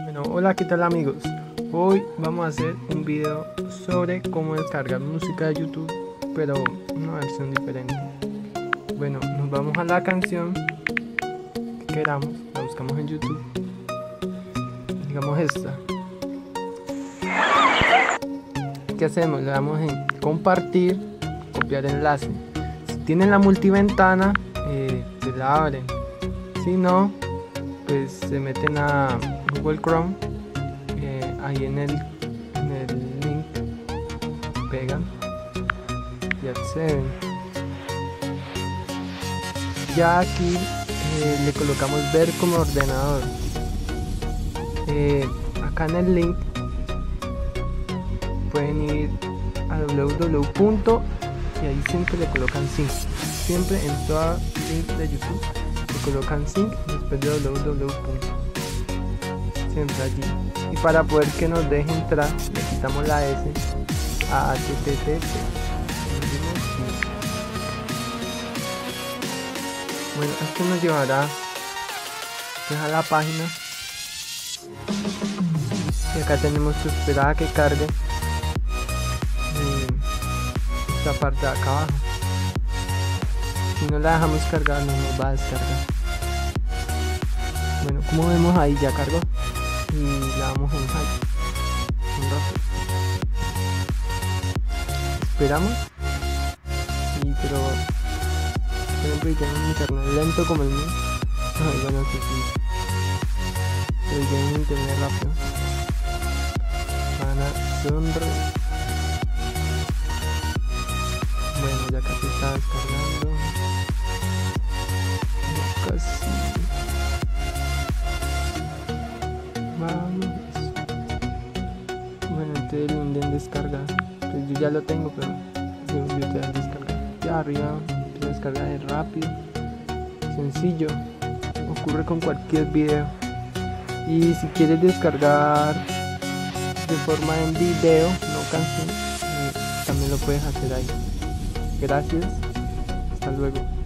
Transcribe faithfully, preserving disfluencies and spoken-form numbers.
Bueno, hola, ¿qué tal amigos? Hoy vamos a hacer un video sobre cómo descargar música de YouTube, pero una versión diferente. Bueno, nos vamos a la canción que queramos, la buscamos en YouTube, digamos esta. ¿Qué hacemos? Le damos en compartir, copiar enlace. Si tienen la multiventana, eh, se la abren. Si no, pues se meten a Google Chrome, eh, ahí en el, en el link pegan y acceden. Ya aquí eh, le colocamos ver como ordenador. Eh, acá en el link pueden ir a www. Y ahí siempre le colocan sync. Siempre en toda link de YouTube le colocan sync después de www. Siempre allí. Y para poder que nos deje entrar, le quitamos la S a H T T P. Bueno, esto nos llevará a la página. Y acá tenemos que esperar a que cargue esta parte de acá abajo. Si no la dejamos cargar, no nos va a descargar. Bueno, como vemos ahí ya cargó y le damos en high un rato. Esperamos y pero por ejemplo, si tienen internet lento como el mío, ay, bueno, sí, sí, pero si tienen internet rápido, van a sonreír. Bueno, ya casi está descargando. Ya casi. Vamos. Bueno, entonces lo intenten descargar. Pues yo ya lo tengo, pero según yo te voy a descargar. Ya arriba empieza a descargar, es rápido, sencillo. Ocurre con cualquier video. Y si quieres descargar de forma en video, no canción, también lo puedes hacer ahí. Gracias, hasta luego.